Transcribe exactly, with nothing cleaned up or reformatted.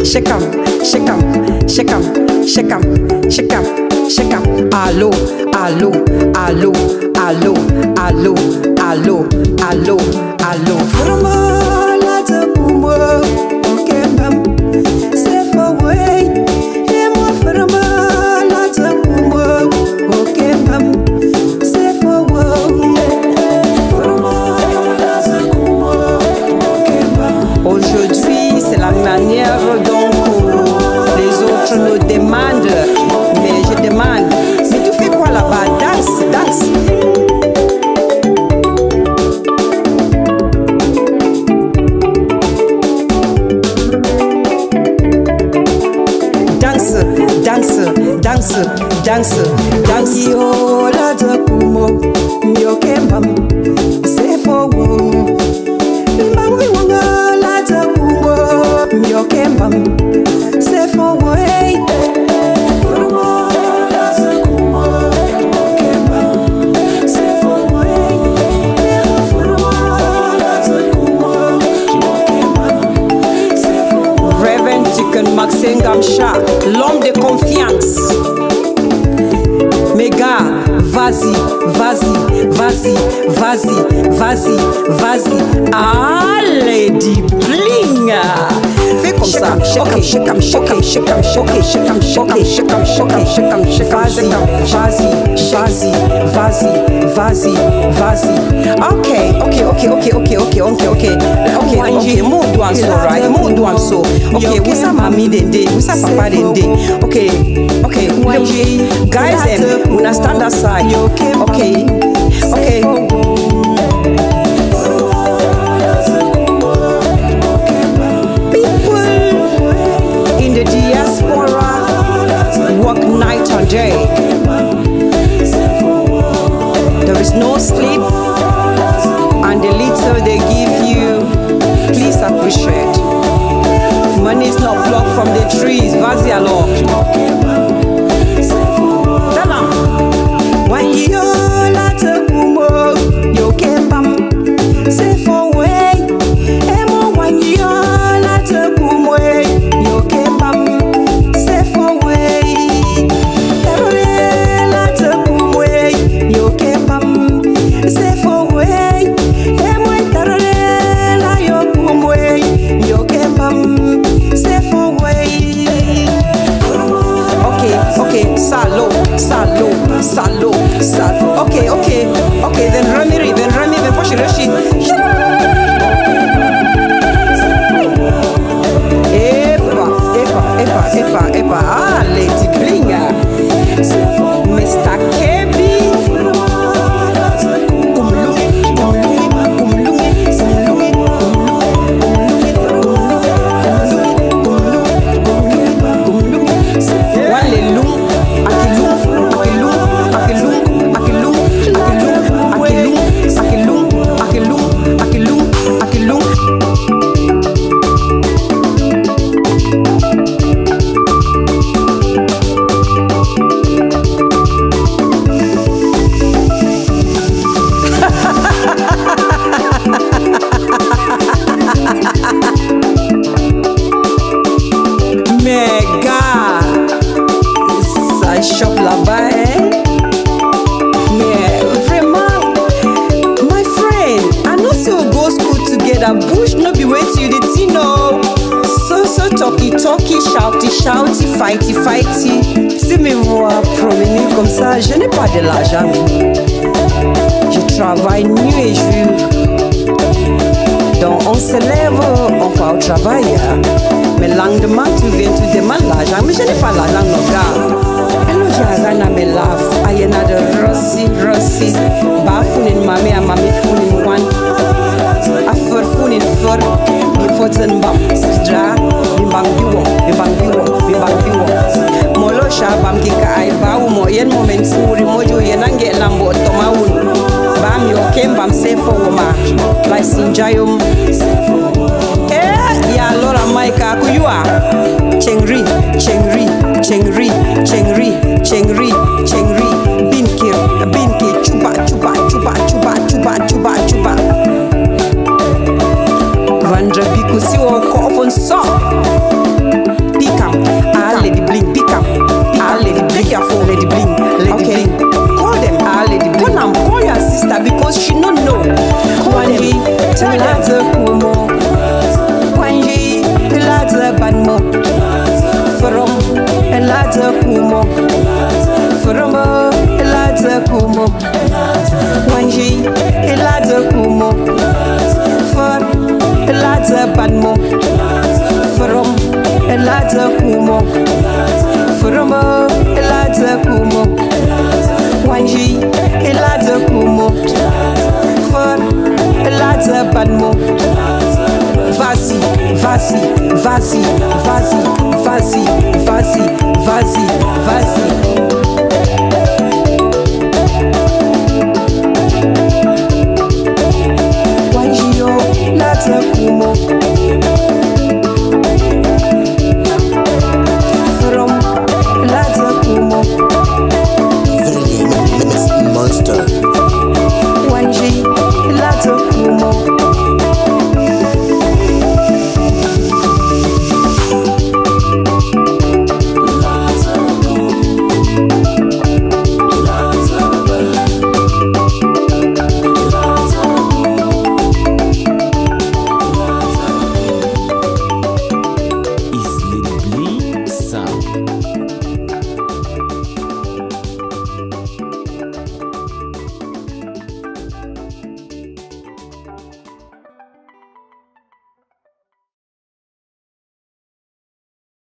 shake 'em, shake 'em, shake 'em, shake 'em, shake 'em, shake 'em. Allo, allo, allo, allo, allo, allo, allo, allo. Aujourd'hui, c'est la manière dont les autres nous demandent, mais je demande, mais tu fais quoi là-bas? Danse, danse. Danse, danse, danse, danse, danse. Yo la de kumo, yo kembam, c'est faux. Bimbangi wanga la de kumo, yo kembam, c'est faux. Gamcha, l'homme de confiance. Mes gars, vas-y, vas-y, vas-y, vas-y, vas-y, vas-y. Allez, dis Bling. Fais comme ça. Ok, shake 'em, shake 'em, shake 'em, shake 'em, shake 'em, shake 'em, shake 'em, shake 'em, shake 'em, shake 'em. Vas-y, vas-y, vas-y, vas-y, vas-y. Ok, ok, ok, ok, ok, ok, ok, ok, ok, ok. Move one so, right? Move one so. Okay, who's a mommy dende? Who's a papa dende? Okay, okay. Guys, them, wanna stand aside. Okay, okay, okay. People in the diaspora work night and day. There is no sleep, and the little they give you, please appreciate. Money is not plucked from the trees. Vas-y alors. Tell 'em. When you la te kumo, yo kembam, c'est for way. Et moi when you la te kumo, yo kembam, c'est for way. Terre la te kumo, yo kembam, c'est for way. Et moi terre la yo kumo, yo kembam. Okay, salo, salo, salo, salo. Okay, okay, okay. Then Ramiri, then Rami, then push it, Rashid. Epa, epa, epa, epa, epa. Ah, Lady Bling. Mister Kebi. Shop là-bas, eh? Mais vraiment, my friend, I know so we go school together. Bush no be wait till the teen know. So so talky talky, shouty shouty, fighty fighty. Si me vois promener comme ça, je n'ai pas de l'argent. Je travaille nuit et jour. Donc on se lève, on part au travail. Mais le lendemain, tu viens, tu demandes l'argent. Mais je n'ai pas l'argent, non, gars. Hello, Jazana, me laugh. I am the Rossi, Rossi. Bafunin, mami, and mami, funin one. A fur, funin fur. The foot bam. Dra, the bang biwo, the bang biwo, the bang biwo. Molo shabam kika ay bawu mo yen moment suri mojo yenange lambo tomaun. Bam yo kem bam sefo woma. Like sinjayum. Eh, ya lora maika kuyua. Chengri, chengri, chengri, chengri, chengri, chengri. Binkir, binkir, chuba, chuba, chuba, chuba, chuba, chuba, chuba. Cameroon Bikutsi on song. banmo. From elata kumo. From elata kumo. Wanji elata kumo. For elata banmo. From elata kumo. From elata kumo. Wanji elata kumo. For elata banmo. Vasi, vasi, vasi, vasi.